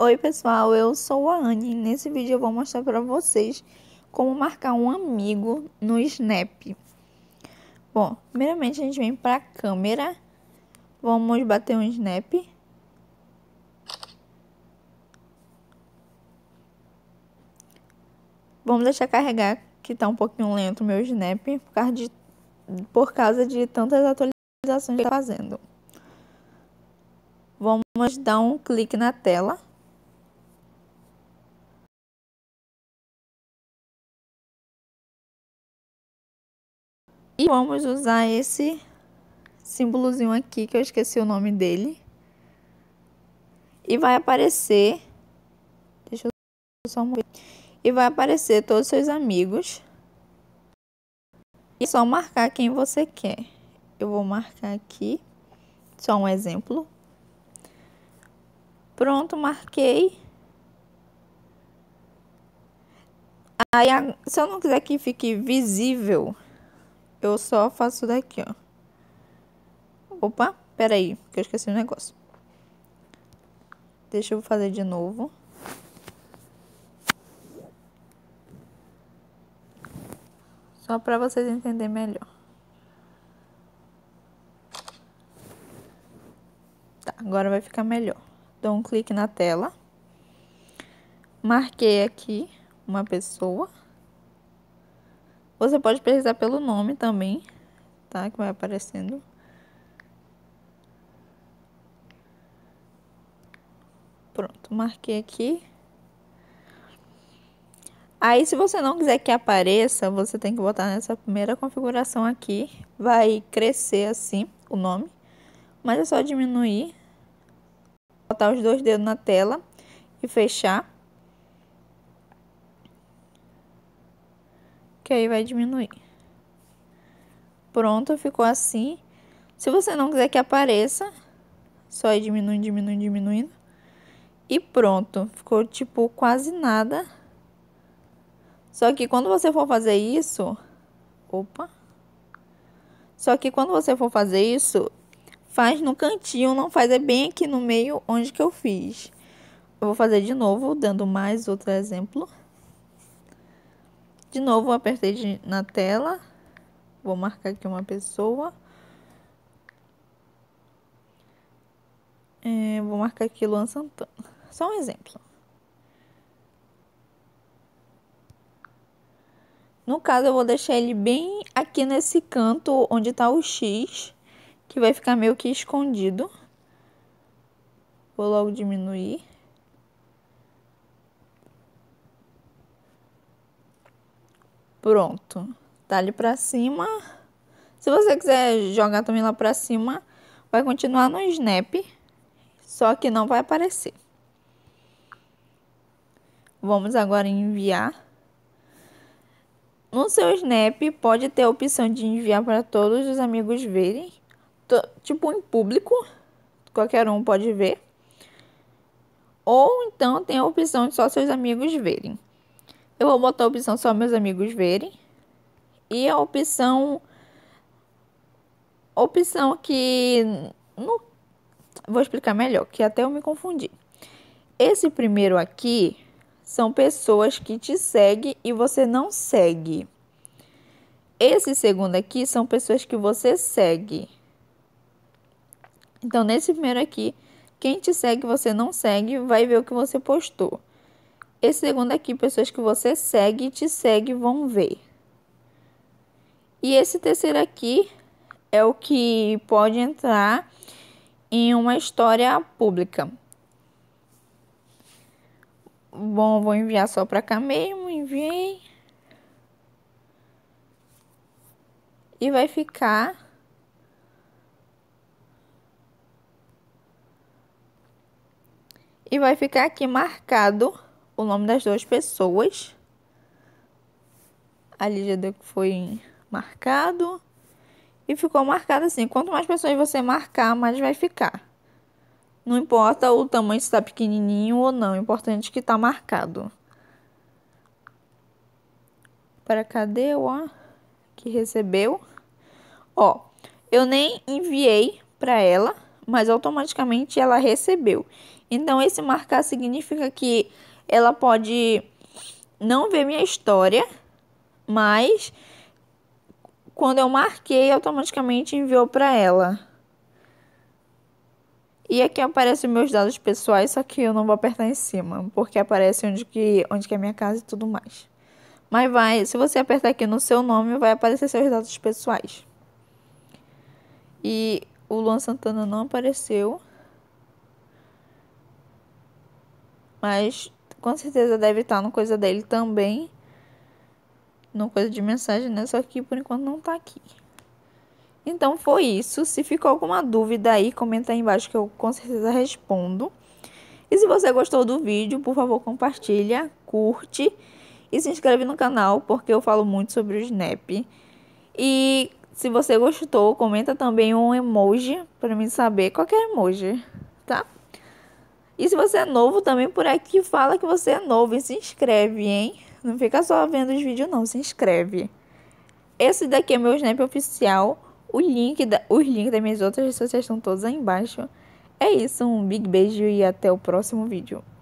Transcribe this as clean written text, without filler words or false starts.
Oi pessoal, eu sou a Anne e nesse vídeo eu vou mostrar para vocês como marcar um amigo no Snap. Bom, primeiramente a gente vem para a câmera, vamos bater um Snap. Vamos deixar carregar, que tá um pouquinho lento o meu Snap, por causa de tantas atualizações que tá fazendo. Vamos dar um clique na tela. E vamos usar esse símbolozinho aqui, que eu esqueci o nome dele. E vai aparecer... Deixa eu só mover. E vai aparecer todos os seus amigos. E só marcar quem você quer. Eu vou marcar aqui. Só um exemplo. Pronto, marquei. Aí, se eu não quiser que fique visível, eu só faço daqui, ó. Opa, peraí, que eu esqueci um negócio. Deixa eu fazer de novo. Só para vocês entenderem melhor. Tá, agora vai ficar melhor. Dou um clique na tela. Marquei aqui uma pessoa. Você pode pesquisar pelo nome também, tá? Que vai aparecendo. Pronto, marquei aqui. Aí, se você não quiser que apareça, você tem que botar nessa primeira configuração aqui. Vai crescer assim o nome. Mas é só diminuir. Botar os dois dedos na tela e fechar. Que aí vai diminuir. Pronto, ficou assim. Se você não quiser que apareça, só ir diminuindo, diminuindo, diminuindo. E pronto, ficou tipo quase nada. Só que quando você for fazer isso... Opa! Só que quando você for fazer isso, faz no cantinho, não faz bem aqui no meio onde que eu fiz. Eu vou fazer de novo, dando mais outro exemplo. De novo, apertei na tela. Vou marcar aqui uma pessoa. Vou marcar aqui Luan Santana. Só um exemplo. No caso, eu vou deixar ele bem aqui nesse canto onde tá o X, que vai ficar meio que escondido. Vou logo diminuir. Pronto. Tá ali pra cima. Se você quiser jogar também lá pra cima, vai continuar no Snap, só que não vai aparecer. Vamos agora em enviar. No seu Snap, pode ter a opção de enviar para todos os amigos verem. Tipo em público, qualquer um pode ver. Ou então tem a opção de só seus amigos verem. Eu vou botar a opção só meus amigos verem. E a opção que... Vou explicar melhor, que até eu me confundi. Esse primeiro aqui são pessoas que te seguem e você não segue. Esse segundo aqui são pessoas que você segue. Então, nesse primeiro aqui, quem te segue e você não segue, vai ver o que você postou. Esse segundo aqui, pessoas que você segue e te segue vão ver. E esse terceiro aqui é o que pode entrar em uma história pública. Bom, vou enviar só para cá mesmo, enviei. E vai ficar... E vai ficar aqui marcado o nome das duas pessoas. Ali já deu que foi marcado. E ficou marcado assim. Quanto mais pessoas você marcar, mais vai ficar. Não importa o tamanho, se está pequenininho ou não. O importante é que está marcado. Para cadê o que recebeu? Ó, eu nem enviei para ela, mas automaticamente ela recebeu. Então, esse marcar significa que ela pode não ver minha história, mas quando eu marquei, automaticamente enviou para ela. E aqui aparecem meus dados pessoais, só que eu não vou apertar em cima, porque aparece onde que é minha casa e tudo mais. Mas se você apertar aqui no seu nome, vai aparecer seus dados pessoais. E o Luan Santana não apareceu. Mas com certeza deve estar no coisa dele também. No coisa de mensagem, né? Só que por enquanto não tá aqui. Então foi isso. Se ficou alguma dúvida aí, comenta aí embaixo que eu com certeza respondo. E se você gostou do vídeo, por favor, compartilha, curte e se inscreve no canal, porque eu falo muito sobre o Snap. E se você gostou, comenta também um emoji para mim saber qualquer emoji, tá? E se você é novo também por aqui, fala que você é novo e se inscreve, hein? Não fica só vendo os vídeos não, se inscreve. Esse daqui é meu Snap oficial. Os links das minhas outras redes sociais estão todos aí embaixo. É isso, um big beijo e até o próximo vídeo.